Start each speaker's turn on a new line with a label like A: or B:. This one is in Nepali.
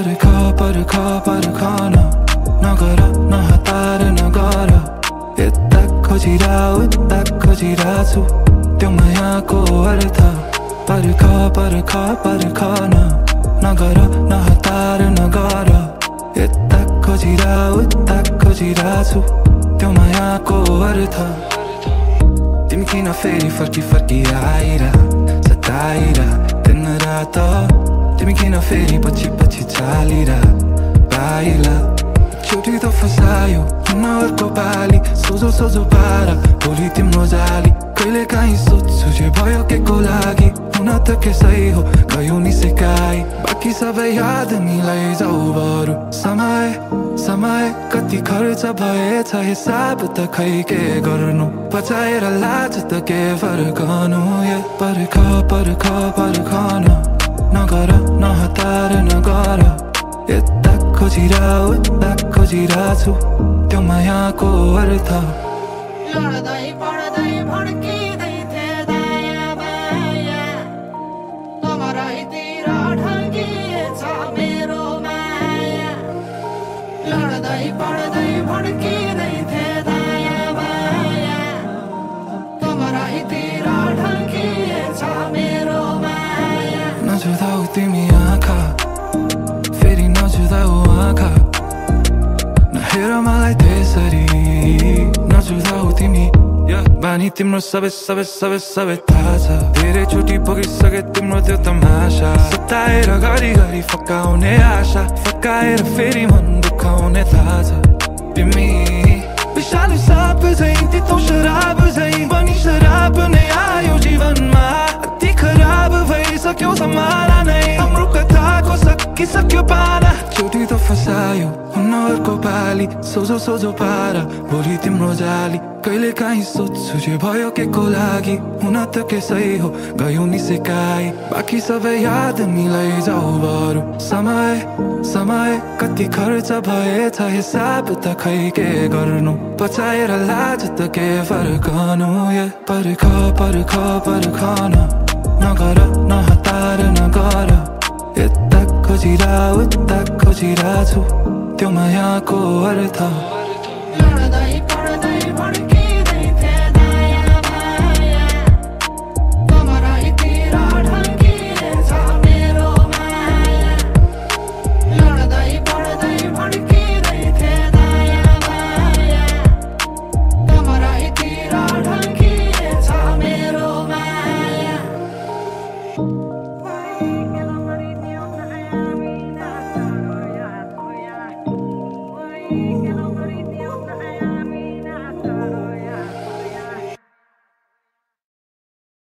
A: पर्खन नगर नहतार नगर यता खोजिरा उता खोजिरा छु त्यो मायाको अर्थ पर्खन नगर नहतार नगर यता खोजिरा उता खोजिरा छु त्यो मायाको अर्थ तिमी किन फेरि फर्की आइरा सताइरा दिन रात तिमी किन फेरि पछि चालिरा पाइला चोटी त फसायो अर्को पाली सोझो पारा भोलि तिम्रो जाली कहिले काहीँ सोध्छु जे भयो के को लागि हुन त के सही हो गयो नि सिकाइ बाँकी सबै याद मिलाई जाऊ बरु समय कति खर्च भएछ हिसाब त खै के गर्नु बचाएर लाज त के फर्कनु पर्खन नगर नहतार नगर यता खोजिरा उता खोजिरा छु त्यो मायाको अर्थ
B: लड्दै पढ्दै भड्किँदै थिए दायाँ बायाँ तमरैतिर ढल्किएछ मेरो माया लड्दै पढ्दै भड्किँदै थिए दायाँ बायाँ तमरैतिर ढल्किएछ मेरो माया
A: नजुदाऊ तिमी आँखा फेरि नजुदाऊ आँखा नहेर मलाई त्यसरी नजुदाऊ तिमी बानी तिम्रो सबै थाहा छ धेरै चोटि पुगिसके तिम्रो त्यो तमासा सताएर घरि फकाउने आशा फकाएर फेरि मन दुखाउने थाहा छ तिमी विषालु साप झै तितो शराब झै बनी शराब नै आयो जीवनमा अति खराब भइसक्यो समारा नै हाम्रो कथाको सकिसक्यो पारा चोटि त फसायो अर्को पाली सोझो पारा भोलि तिम्रो जाली कहिले काहीँ सोध्छु जे भयो के को लागि हुन त के सही हो गयो नि सिकाइ बाँकी सबै याद मिलाई जाऊ बरु समय कति खर्च भएछ हिसाब त खै के गर्नु बचाएर लाज त के फर्कनु पर्खन नगर नहतार नगर यता खोजिरा उता खोजिरा छु त्यो मायाको अर्थ
B: लड्दै पढ्दै भड्किँदै थिए दायाँ बायाँ तमरैतिर ढल्किएछ मेरो माया लड्दै पढ्दै भड्किँदै थिए दायाँ बायाँ तमरैतिर ढल्किएछ मेरो माया You know